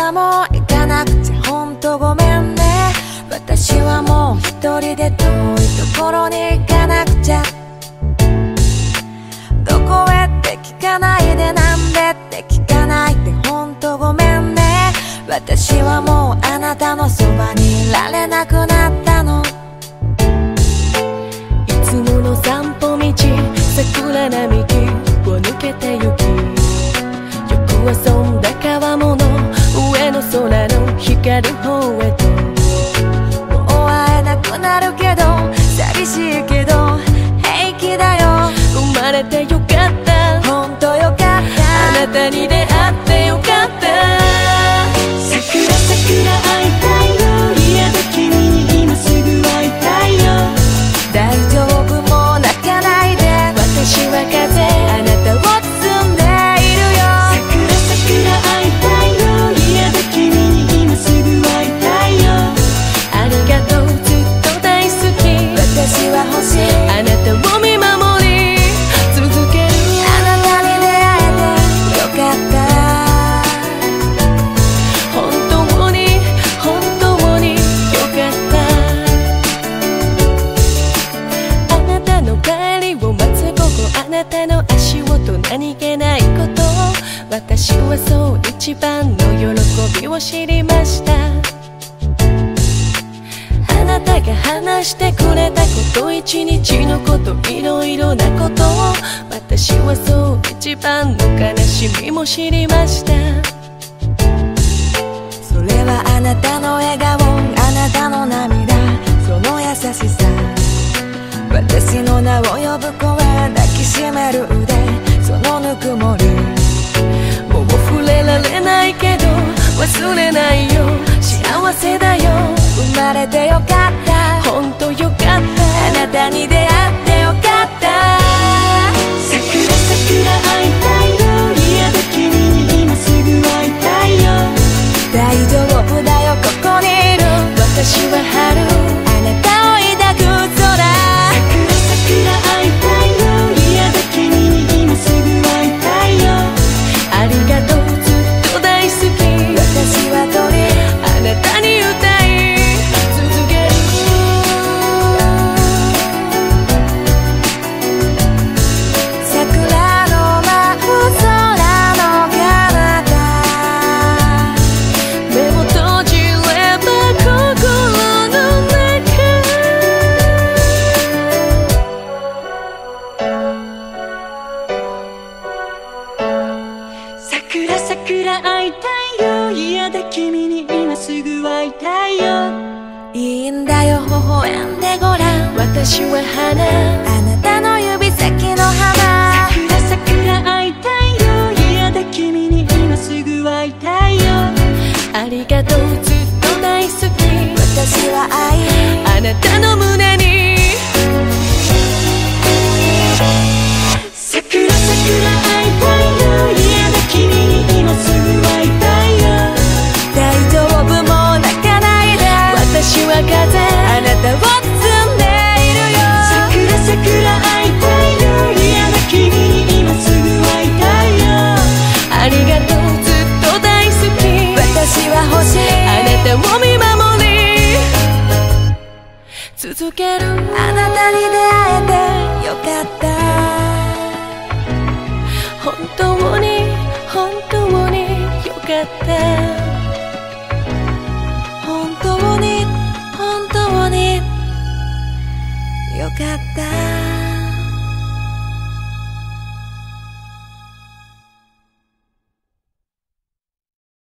はもう行かなくちゃほんとごめんね。私はもう一人で遠いところに行かなくちゃ。どこへって聞かないで、なんでって聞かないでほんとごめんね。私はもうあなたのそばにいられなくなったの。 いつもの散歩道、桜並木を抜けてゆき、よく遊んだ川面の上の空の光る方へと。 もう会えなくなるけど寂しいけど平気だよ。 生まれてよかった、 ほんとよかった。 あなたに出会ってよかった。桜桜会いたいよ、嫌だ君に今すぐ会いたいよ。 大丈夫もう泣かないで、 私は風、 あなたを包んでいるよ。 桜桜会いたいよ、嫌だ君に今すぐ会いたいよ。ありがとうずっと大好き、 私は欲しい、 あなたを見守り続ける。 あなたに出会えてよかった。 本当に本当によかった。あなたの帰りを待つ午後、あなたの足音何気ないこと、私はそう一番の喜びを知りました。あなたが話してくれたこと、一日のこと、いろいろなことを、私はそう一番の悲しみも知りました。 それはあなたの笑顔、あなたの涙、その優しさ。私の名を呼ぶ声、抱きしめる腕、そのぬくもり。 もう触れられないけど忘れないよ、幸せだよ。 生まれてよかった、 ほんとよかった、ああなたに出会ってよかった。 桜桜会いたいよ、嫌だ君に今すぐ会いたいよ。 大丈夫だよ、ここにいる。 私は春、 あなたを抱く空。 桜桜会いたいよ、嫌だ君に今すぐ会いたいよ。ありがとうずっと大好き、 私は鳥、 あなたに歌い続ける。 桜の舞う空の彼方、 目を閉じれば心の中。桜桜会いたいよ、嫌だ君に今すぐ会いたいよ。 いいんだよ、微笑んでごらん。 私は花、 あなたの指先の花。 桜桜会いたいよ、嫌だ君に今すぐ会いたいよ。ありがとうずっと大好き、 私は愛、 あなたの胸に。桜桜会いたいよ、嫌だ君に今すぐ会いたいよ。 大丈夫もう泣かないで、 私は風、 あなたを包んでいるよ。 桜桜会いたいよ、嫌だ君に今すぐ会いたいよ。ありがとうずっと大好き、 私は欲しい、 あなたを見守り続ける。 あなたに出会えてよかった。 本当に本当によかった、 本当に本当によかった。